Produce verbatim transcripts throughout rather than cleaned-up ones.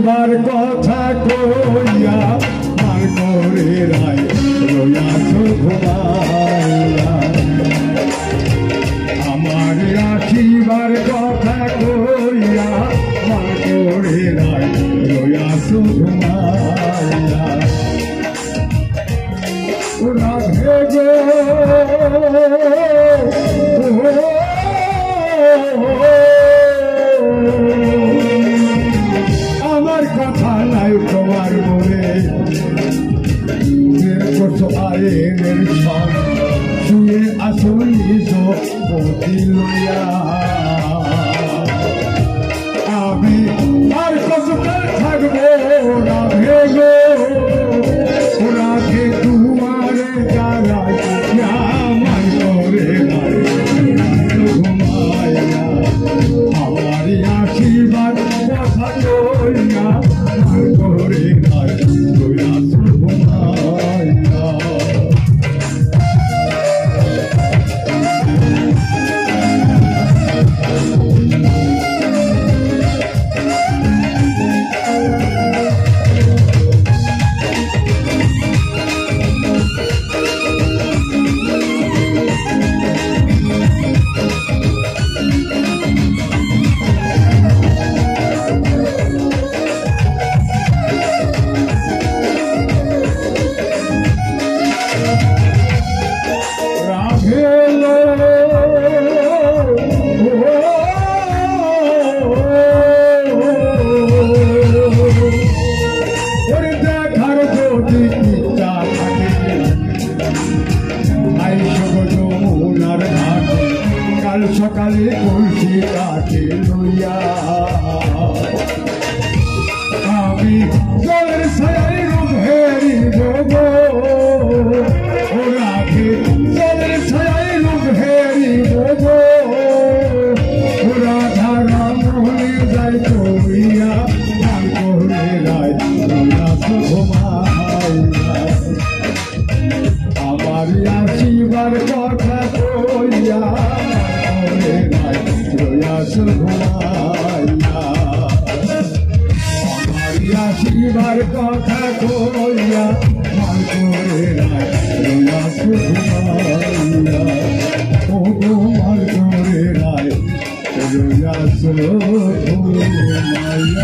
বার কথা কইয়া মার করে রায় রইয়াছ ঘুমাইয়া আমার রাখিবার কথা কইয়া মার করে রায় রইয়াছ ঘুমাইয়া রাধে গো আমার কথা নাই তোমার মনে করছো আইনের সব শুয়ে আসলি সতি লইয়া আমি আর কতকাল থাকবো রাধে গো রাধে দুয়ারে জ্বালায় আমার করে ঘুমাইয়া আমার আশীর্বাদ কথা কইয়া আমার করে ঘুমাইয়া সকালে কলসি কাঠে লইয়া আমি জলের ছায়ায় রূপ হেরি দেব ও রাধে জলের ছায়ায় রূপ হেরি দেব ও রাধা রাম হলে যাই করিয়া গান করে রায় ঘুমাইয়া আমার আসিবার কথা কইয়া শিবার কথা কইয়া মান করে রায় ঘুমাইয়া ও গো মান করে রায় ঘুমাইয়া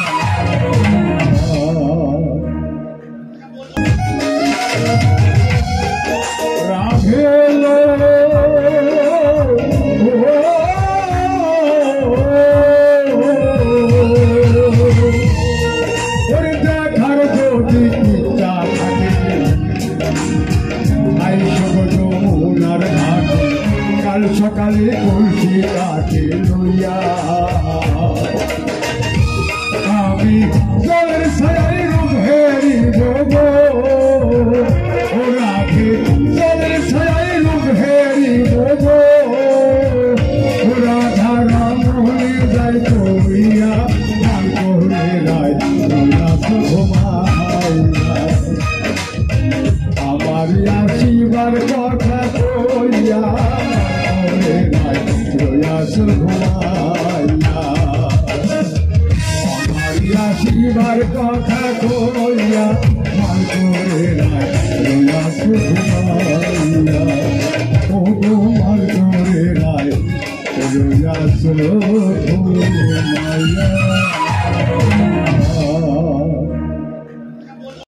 সকালে কলসি কাঠে লইয়া আমি জলের ছায়ায় রূপ হেরি দেব ও রাধে জলের ছায়ায় রূপ হেরি দেব ও রাধা রাম হলে যাই করিয়া গান করে রায় ঘুমাইয়া আমার আসিবার কথা কইয়া ঘুমাইয়া আমার আসিবার কথা কইয়া মান করে রায় ঘুমাইয়া ও গো মান করে রায় ঘুমাইয়া